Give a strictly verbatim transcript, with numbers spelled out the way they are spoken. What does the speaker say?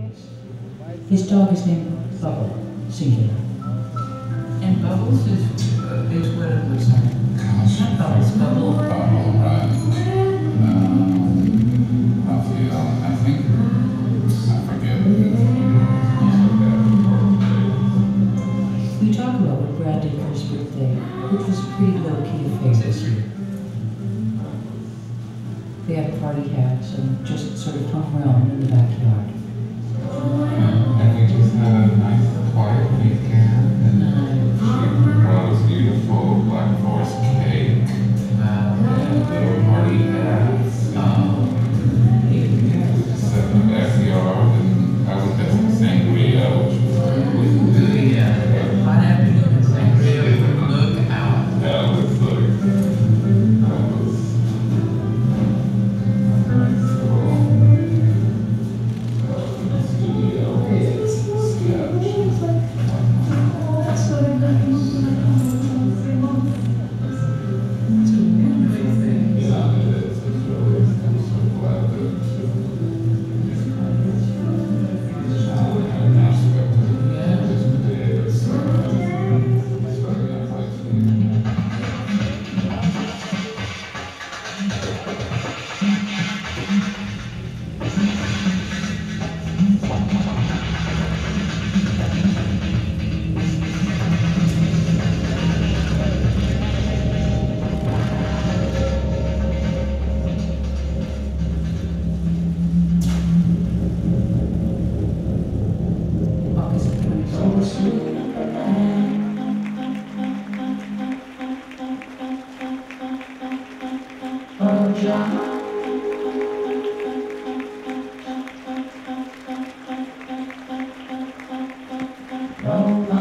place. His dog is named Bubble, singular. And Bubbles is, uh, is what it was like. Not Bubbles, Bubble. Bubble, right. Um, Raphael, I think, I forget. We talk about what Brad did for his birthday, which was a pretty low-key affair this year. They had party hats and just sort of hung around in the backyard. And we just had a nice quiet weekend, and she brought us beautiful Black Forest cake, Wow. and little party hats, and we just sat in the backyard, and I would have some sangria, which was really good. Yeah. Hot afternoon and sangria. Look out. That was like, that was nice little uh, studio sketch. It's a wonderful thing. Yeah, it is. It's really, I'm so glad that um, an aspect of this day is starting up like August twenty-fourth. Oh,